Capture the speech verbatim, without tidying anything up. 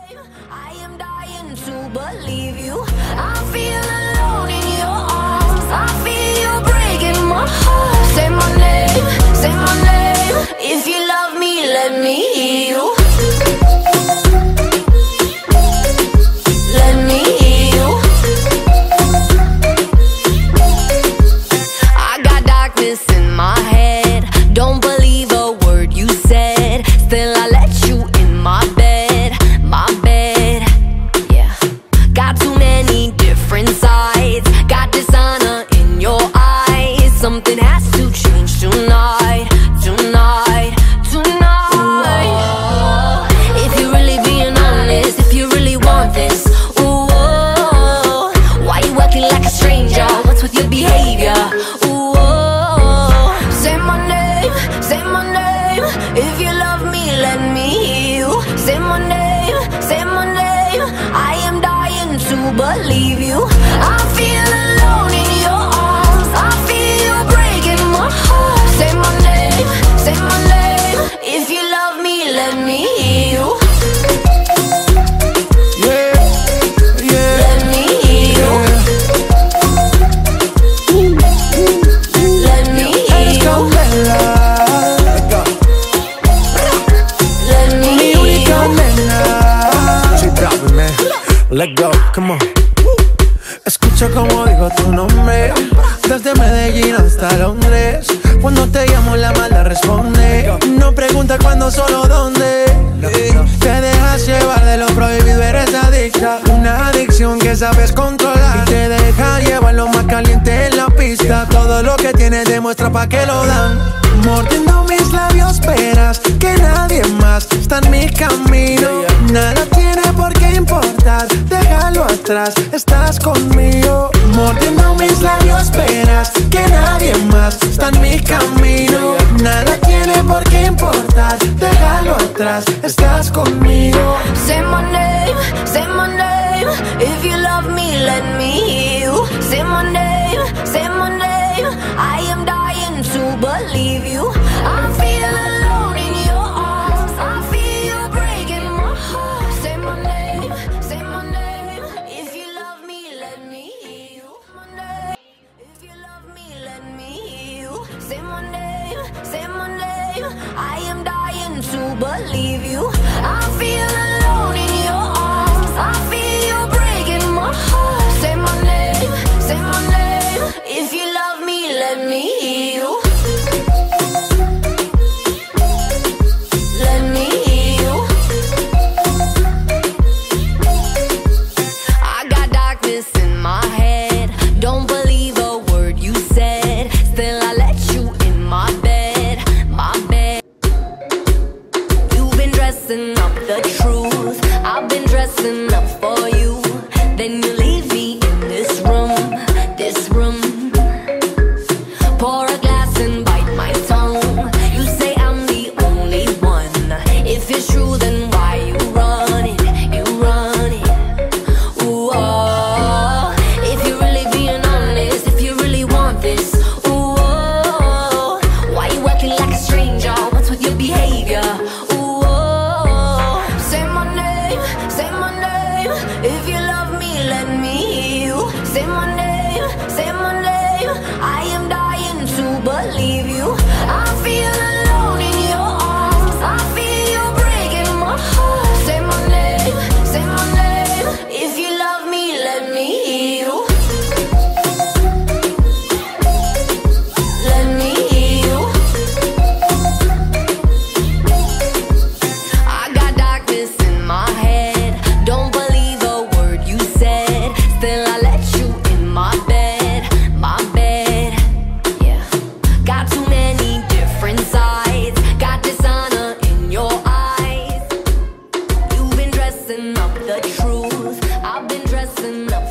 I am dying to believe you. I feel alone in your arms. I feel you breaking my heart. Say my name, say my name. If you love me, let me hear you. Let me hear you. I got darkness in my head. Don't believe a word you said. Still I let you in my bed, my bed. Yeah. Got too many different sides. Got dishonor in your eyes. Something has to change tonight, tonight, tonight. Ooh, if you're really being honest, if you really want this, ooh, why you acting like a stranger? What's with your behavior? Ooh, say my name, say my name. If you love me, let me hear you. Say my name, say my name. I am dying to believe you. I feel alone in your arms. I feel you breaking my heart. Say my name, say my name. If you love me, let me hear you. Yeah, yeah. Let me hear you. Let me hear you. Let me hear you. Soy Balvin, man. Let go, come on. Escucho como digo tu nombre, desde Medellín hasta Londres. Cuando te llamo la mala responde. No pregunta cuándo, solo dónde. Te dejas llevar de lo prohibido, eres adicta. Una adicción que sabes controlar. Y te deja llevar lo más caliente en la pista. Todo lo que tienes demuestra pa' que lo dan. Mordiendo mis labios verás que nadie más está en mi camino. Nada tiene por qué importar, déjalo atrás, estás conmigo. Mordiendo mis labios verás que nadie más está en mi camino. Nada tiene por qué importar, déjalo atrás, estás conmigo. Say my name, say my name. If you love me, let me hear you. Say my name, say my name. I am dying to believe you. I feel alone in your arms. I feel you breaking my heart. Say my name, say my name. If you love me, let me hear you. My name. If you love me, let me hear you. Say my name, say my name. I am dying to believe you. I feel alone in your arms. I feel you breaking my heart. Say my name, say my name. If you love me, let me hear you. Let me hear you. I got darkness in my head. Don't believe a word you said. Still I let you in my bed, my bed. You've been dressing up the truth. I've been dressing up for you. Then you leave me in this room, this room. Pour a glass and bite my tongue. You say I'm the only one. If it's true, then why you run it? You run it. Ooh, oh. If you're really being honest, if you really want this, ooh, oh. Why you acting like a stranger? What's with your behavior? Ooh, oh. Say my name, say my name. If you love me, let me hear you. Say my name, say my name. I am dying to believe you. I feel alone in your arms. I feel you breaking my heart. Say my name, say my name. If you love me, let me hear you. Let me hear you. I got darkness in my head. Don't believe a word you said. Still I let you in my bed, my bed. Yeah. Got too many different sides. Got dishonor in your eyes. You've been dressing up the truth. I've been dressing up